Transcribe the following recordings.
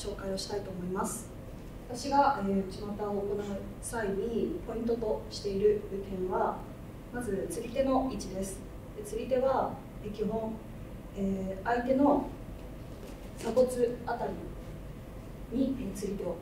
紹介をしたいと思います。私が内股を行う際にポイントとしている点は、まず釣り手の位置です。釣り手は基本、相手の鎖骨あたりに釣り手を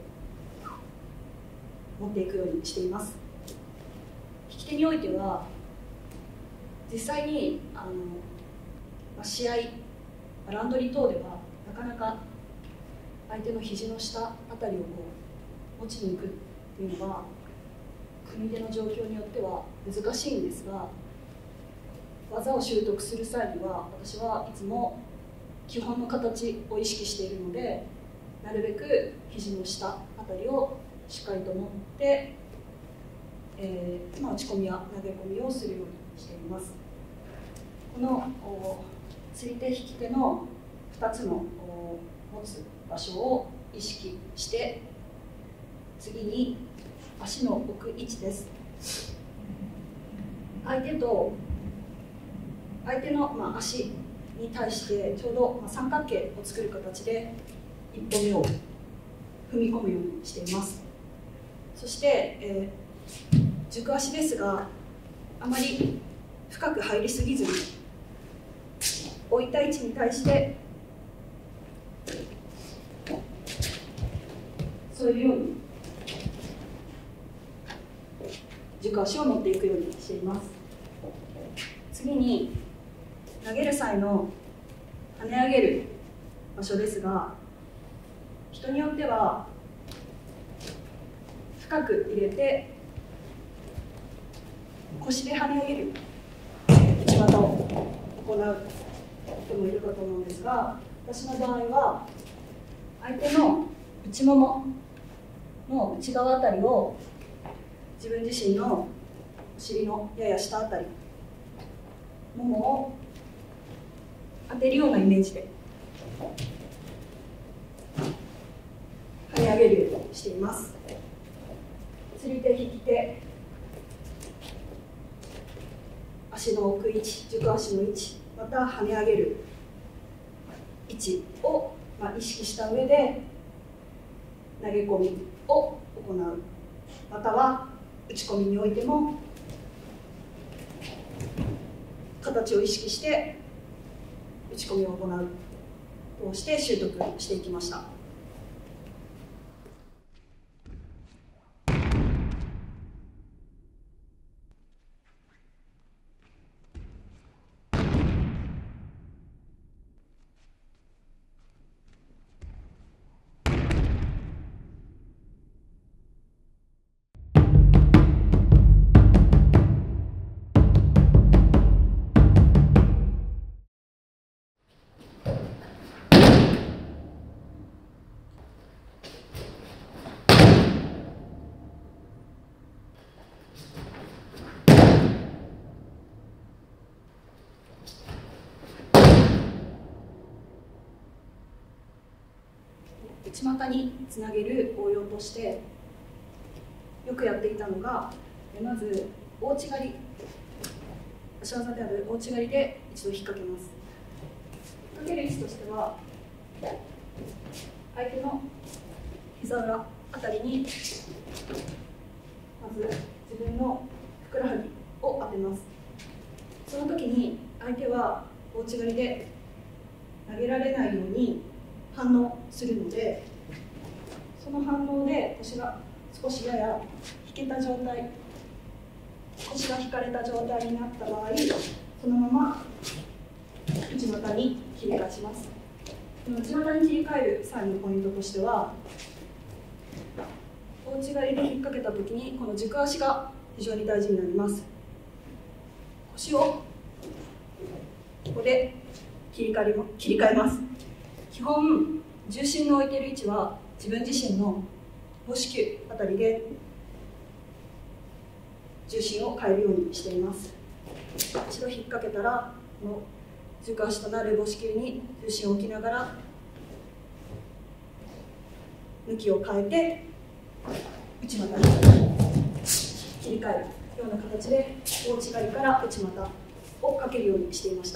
持っていくようにしています。引き手においては実際に試合ラウンドリー等ではなかなか相手の肘の下あたりを持ちに行くっていうのは組み手の状況によっては難しいんですが、技を習得する際には私はいつも基本の形を意識しているので、なるべく肘の下あたりをしっかりと持って、打ち込みや投げ込みをするようにしています。この釣り手引き手の2つの持つ場所を意識して、次に足の置く位置です。相手の、足に対してちょうど三角形を作る形で一歩目を踏み込むようにしています。そして、軸足ですがあまり深く入りすぎずに置いた位置に対して添えるように軸足を持っていくようにしています。次に投げる際の跳ね上げる場所ですが、人によっては深く入れて腰で跳ね上げる内股を行う人もいるかと思うんですが、私の場合は相手の内ももの内側あたりを自分自身のお尻のやや下あたり、ももを当てるようなイメージで跳ね上げるようにしています。釣り手引き手、足の置く位置、軸足の位置、また跳ね上げる位置を意識した上で投げ込みを行う、または打ち込みにおいても形を意識して打ち込みを行うとして習得していきました。内股につなげる応用としてよくやっていたのが、まず大内刈り、足技である大内刈りで一度引っ掛けます。かける位置としては相手の膝裏あたりにまず自分のふくらはぎを当てます。その時に相手は大内刈りで投げられないように反応するので、その反応で腰が少しやや引けた状態、腰が引かれた状態になった場合、そのまま内股に切り返します。内股に切り替える際のポイントとしては、大内刈りで引っ掛けた時にこの軸足が非常に大事になります。腰をここで切り替えます。基本重心の置いている位置は自分自身の母子球あたりで重心を変えるようにしています。一度引っ掛けたらこの軸足となる母子球に重心を置きながら向きを変えて内股に切り替えるような形で大内刈りから内股をかけるようにしていました。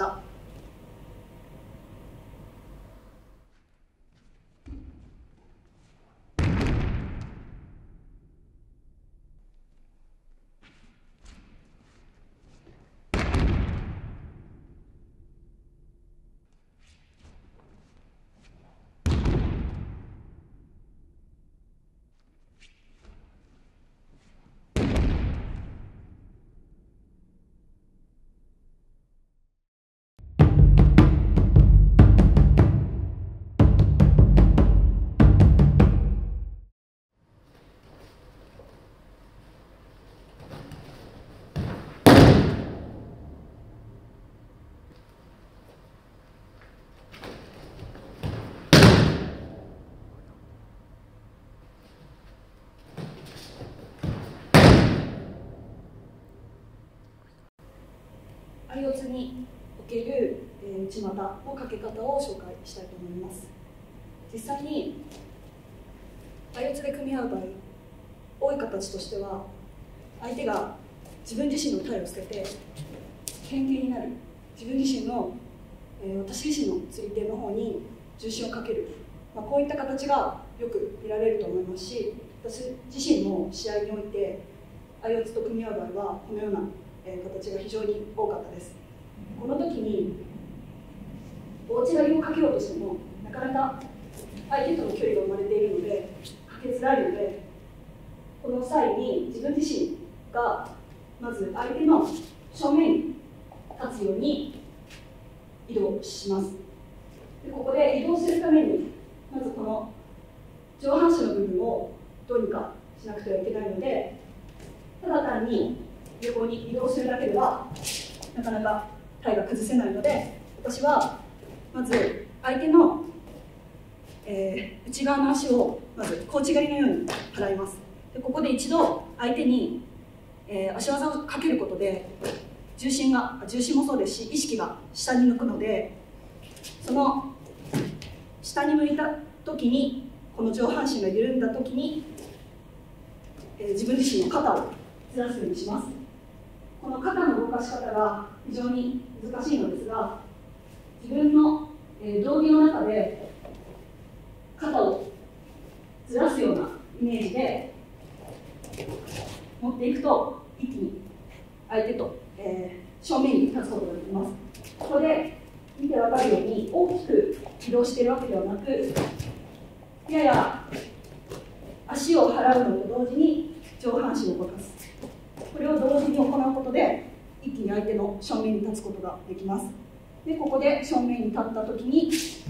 相四つにおける、内股のかけ方を紹介したいと思います。実際に相四つで組み合う場合、多い形としては相手が自分自身の体を捨てて変形になる、自分自身の、私自身の釣り手の方に重心をかける、こういった形がよく見られると思いますし、私自身も試合において相四つと組み合う場合はこのような、形が非常に多かったです。この時に大内刈りをかけようとしてもなかなか相手との距離が生まれているのでかけづらいので、この際に自分自身がまず相手の正面に立つように移動します。でここで移動するためにまずこの上半身の部分をどうにかしなくてはいけないので、ただ単に横に移動するだけではなかなか体が崩せないので、私はまず相手の、内側の足をまず小内刈りのように払います。でここで一度相手に、足技をかけることで重心もそうですし意識が下に向くので、その下に向いた時にこの上半身が緩んだ時に、自分自身の肩をずらすようにします。この肩の動かし方が非常に難しいのですが、自分の道着の中で肩をずらすようなイメージで持っていくと一気に相手と、正面に立つことができます。ここで見て分かるように大きく移動しているわけではなく、やや足を払うのと同時に上半身を動かす、これを同時に行うことで一気に相手の正面に立つことができます。でここで正面に立ったときに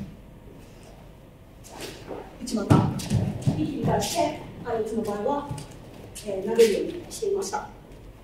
内股一気に出して相四つの場合は、投げるようにしていました。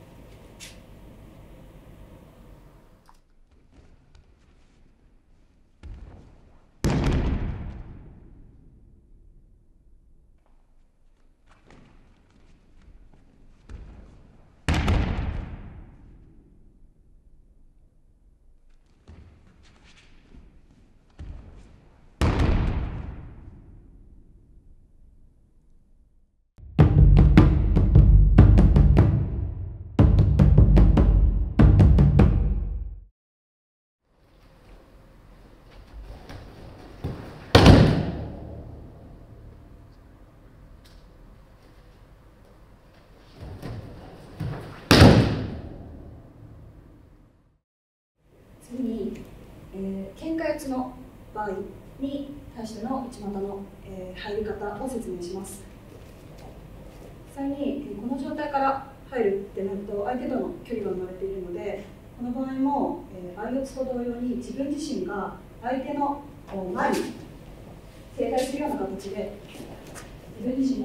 次に、喧嘩四つの場合に対しての内股の、入り方を説明します。実際に、この状態から入るってなると相手との距離が生まれているので、この場合も、相四つと同様に自分自身が相手の前に正対するような形で自分自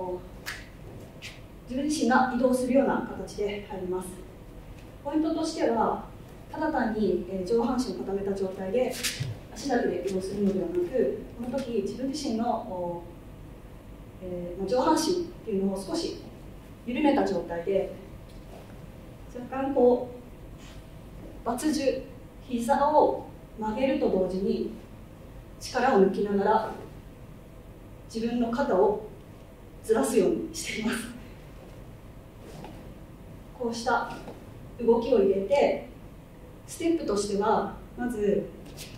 身が移動するような形で入ります。ポイントとしては、ただ単に上半身を固めた状態で足だけで移動するのではなく、この時自分自身の、上半身っていうのを少し緩めた状態で、若干こうバツ重、膝を曲げると同時に力を抜きながら自分の肩をずらすようにしています。こうした動きを入れて、ステップとしてはまず、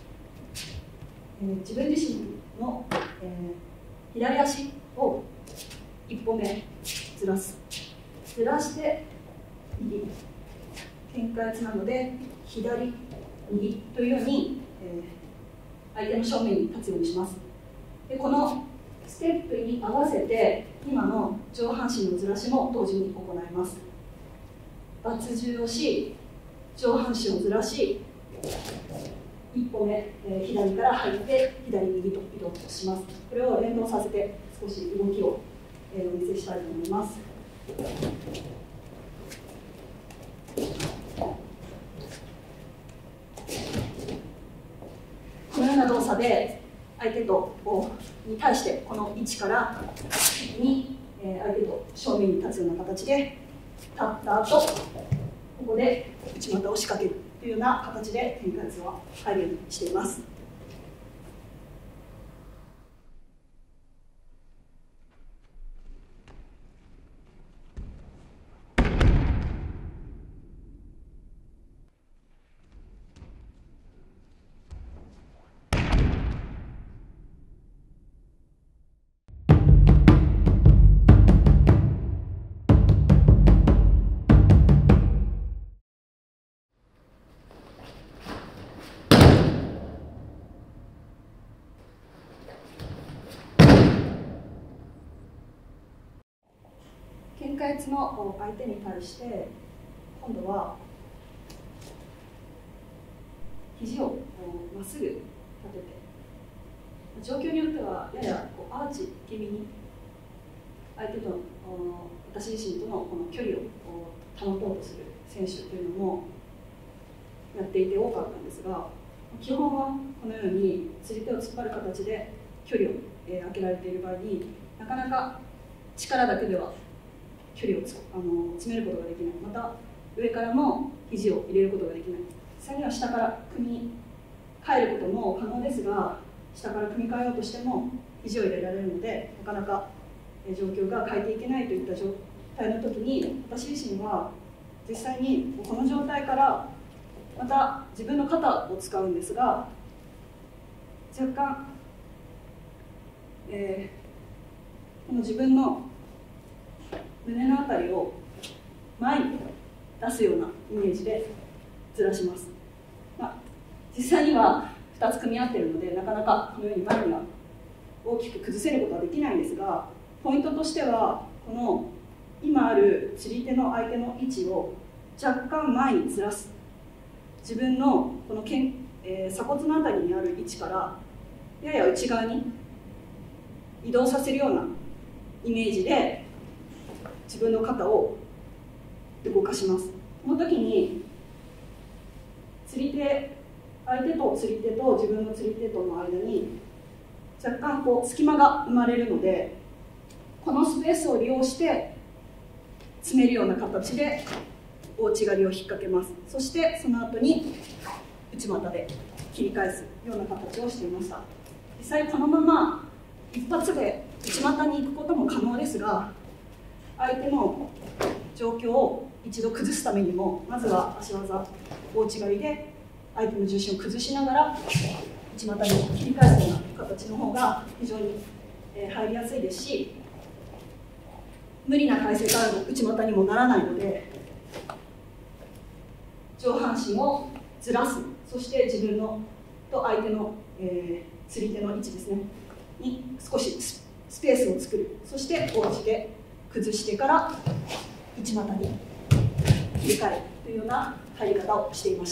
自分自身の、左足を一歩目ずらして右、喧嘩四つなので左右というように、相手の正面に立つようにします。でこのステップに合わせて今の上半身のずらしも同時に行います。バツ重をし、上半身をずらし、一歩目、左から入って左右と移動します。これを連動させて少し動きを、お見せしたいと思います。このような動作で相手とに対してこの位置からに、相手と正面に立つような形で立った後、ここで内股を仕掛ける。 というような形で展開図は入るようにしています。喧嘩越の相手に対して今度は肘をまっすぐ立てて、状況によってはややアーチ気味に相手と私自身とのこの距離を保とうとする選手というのもやっていて多かったんですが、基本はこのように釣り手を突っ張る形で距離を空けられている場合になかなか力だけでは距離を詰めることができない、また上からも肘を入れることができない、実際には下から組み替えることも可能ですが、下から組み替えようとしても肘を入れられるのでなかなか状況が変えていけないといった状態の時に、私自身は実際にこの状態からまた自分の肩を使うんですが、若干、この自分の胸のあたりを前に出すようなイメージでずらします。実際には2つ組み合っているのでなかなかこのように前には大きく崩せることはできないんですが、ポイントとしてはこの今ある釣り手の相手の位置を若干前にずらす、自分のこの鎖骨のあたりにある位置からやや内側に移動させるようなイメージで自分の肩を動かします。この時に釣り手、相手と釣り手と自分の釣り手との間に若干隙間が生まれるので、このスペースを利用して詰めるような形で大内刈りを引っ掛けます。そしてその後に内股で切り返すような形をしていました。実際このまま一発で内股に行くことも可能ですが、相手の状況を一度崩すためにもまずは足技大内刈りで相手の重心を崩しながら内股に切り返すような形の方が非常に入りやすいですし、無理な体勢からの内股にもならないので、上半身をずらす、そして自分のと相手の、釣り手の位置ですねに少しスペースを作る、そして大内で崩してから内股に切り替えるというような入り方をしていました。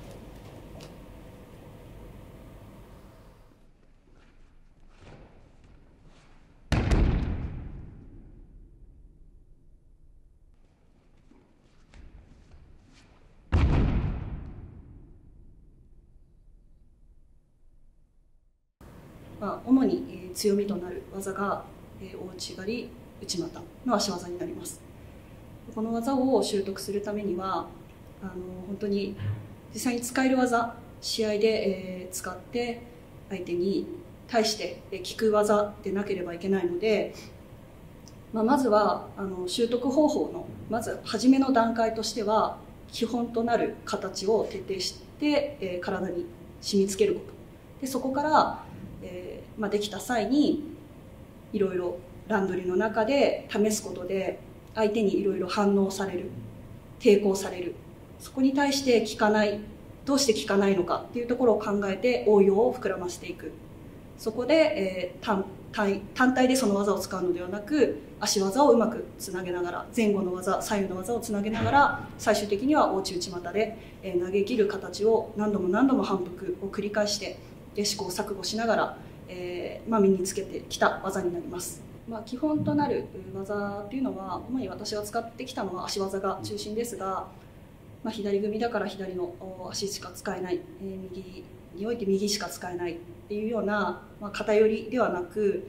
主に強みとなる技が大内刈り、内股の足技になります。この技を習得するためには本当に実際に使える技、試合で使って相手に対して効く技でなければいけないので、まずは習得方法のまず初めの段階としては基本となる形を徹底して体に染み付けること、でそこからできた際にいろいろ乱取りの中で試すことで相手にいろいろ反応される、抵抗される、そこに対して効かない、どうして効かないのかっていうところを考えて応用を膨らませていく。そこで、単体でその技を使うのではなく足技をうまくつなげながら、前後の技、左右の技をつなげながら最終的には大内内股で投げ切る形を何度も何度も反復を繰り返して試行錯誤しながら身につけてきた技になります。基本となる技っていうのは主に私が使ってきたのは足技が中心ですが、左組みだから左の足しか使えない、右において右しか使えないっていうような、偏りではなく、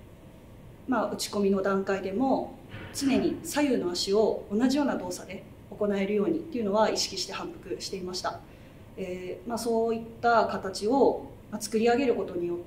打ち込みの段階でも常に左右の足を同じような動作で行行えるようにっていうのは意識して反復していました。そういった形を作り上げることによって、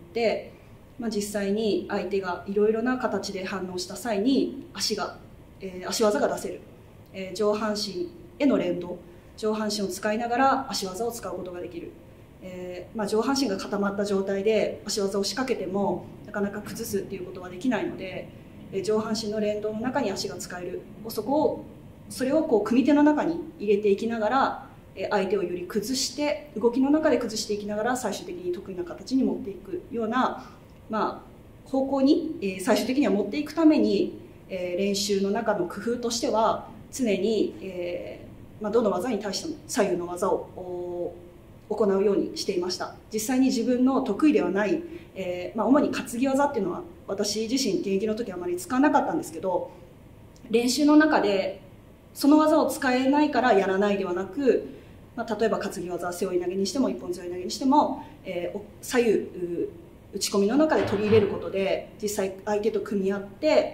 実際に相手がいろいろな形で反応した際に足技が出せる、上半身への連動、上半身を使いながら足技を使うことができる、上半身が固まった状態で足技を仕掛けてもなかなか崩すっていうことはできないので、上半身の連動の中に足が使える、それを組み手の中に入れていきながら相手をより崩して動きの中で崩していきながら最終的に得意な形に持っていくような、方向に最終的には持っていくために練習の中の工夫としては常にどの技に対しても左右の技を行うようにしていました。実際に自分の得意ではない、主に担ぎ技っていうのは私自身現役の時はあまり使わなかったんですけど、練習の中でその技を使えないからやらないではなく、例えば担ぎ技、背負い投げにしても一本背負い投げにしても、左右打ち込みの中で取り入れることで実際相手と組み合って、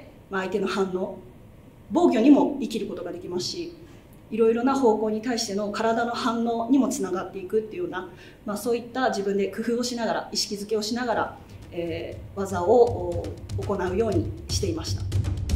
相手の反応、防御にも生きることができますし、いろいろな方向に対しての体の反応にもつながっていくっていうような、そういった自分で工夫をしながら、意識づけをしながら、技を行うようにしていました。